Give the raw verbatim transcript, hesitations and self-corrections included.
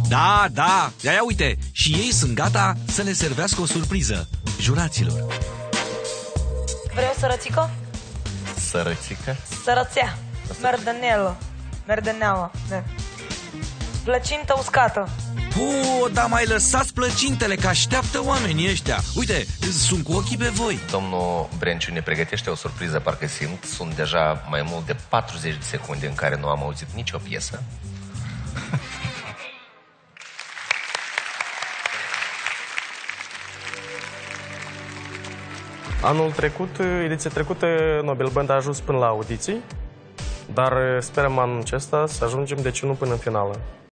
Da, da, de-aia uite, și ei sunt gata să le servească o surpriză juraților. Vreau sărățică? Sărățică? Sărățea. Merdenelă. Merdeneală. Da. Plăcintă uscată. Pu, dar mai lăsați plăcintele, că așteaptă oamenii ăștia. Uite, sunt cu ochii pe voi. Domnul Brenciu ne pregătește o surpriză, parcă simt. Sunt deja mai mult de patruzeci de secunde în care nu am auzit nicio piesă. Anul trecut, ediția trecută, Nobel Band a ajuns până la audiții, dar sperăm anul acesta să ajungem, de ce nu, până în finală.